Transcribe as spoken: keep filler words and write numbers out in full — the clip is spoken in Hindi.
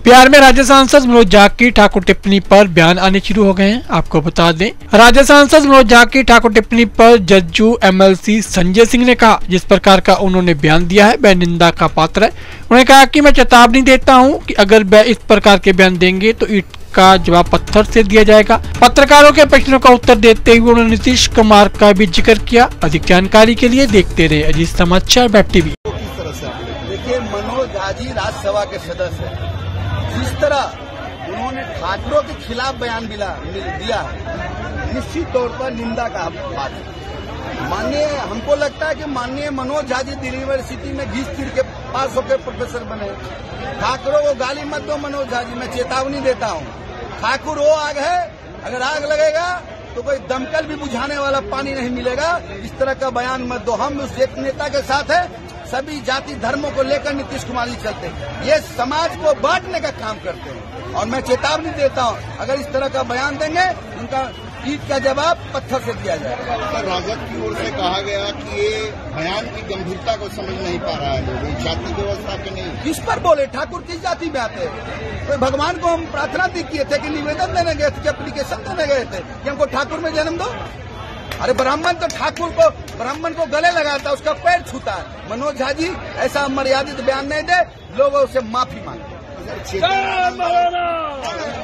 बिहार में राज्य सांसद मनोज झा की ठाकुर टिप्पणी पर बयान आने शुरू हो गए हैं। आपको बता दें, राज्य सांसद मनोज झा की ठाकुर टिप्पणी पर जज्जू एमएलसी संजय सिंह ने कहा, जिस प्रकार का उन्होंने बयान दिया है वह निंदा का पात्र है। उन्होंने कहा कि मैं चेतावनी देता हूं कि अगर वह इस प्रकार के बयान देंगे तो ईंट का जवाब पत्थर से दिया जाएगा। पत्रकारों के प्रश्नों का उत्तर देते हुए उन्होंने नीतीश कुमार का भी जिक्र किया। अधिक जानकारी के लिए देखते रहे अजीत समाचार वेब टीवी। देखिए, मनोज झा जी राज्यसभा के सदस्य हैं। जिस तरह उन्होंने ठाकरों के खिलाफ बयान दिया है, निश्चित तौर पर निंदा का बात है। माननीय हमको लगता है कि माननीय मनोज झा जी दिल्ली यूनिवर्सिटी में घिस फिर के पास होकर प्रोफेसर बने। ठाकरों को गाली मत दो मनोज झा जी, मैं चेतावनी देता हूँ। ठाकुर वो आग है, अगर आग लगेगा तो कोई दमकल भी बुझाने वाला पानी नहीं मिलेगा। इस तरह का बयान मत दो। हम उस एक नेता के साथ है, सभी जाति धर्मों को लेकर नीतीश कुमार जी चलते हैं। ये समाज को बांटने का काम करते हैं और मैं चेतावनी देता हूं, अगर इस तरह का बयान देंगे उनका ईंट का जवाब पत्थर से दिया जाएगा। सर, राजद की ओर से कहा गया कि ये बयान की गंभीरता को समझ नहीं पा रहा है लोग, जाति व्यवस्था के नहीं। किस पर बोले? ठाकुर किस जाति में आते हैं? तो भगवान को हम प्रार्थना किए थे कि निवेदन देने गए थे, एप्लीकेशन देने गए थे कि हमको ठाकुर में जन्म दो। अरे ब्राह्मण तो ठाकुर को ब्राह्मण को गले लगाता है, उसका पैर छूता है। मनोज झा जी ऐसा मर्यादित बयान नहीं दे, लोगों से माफी मांगे।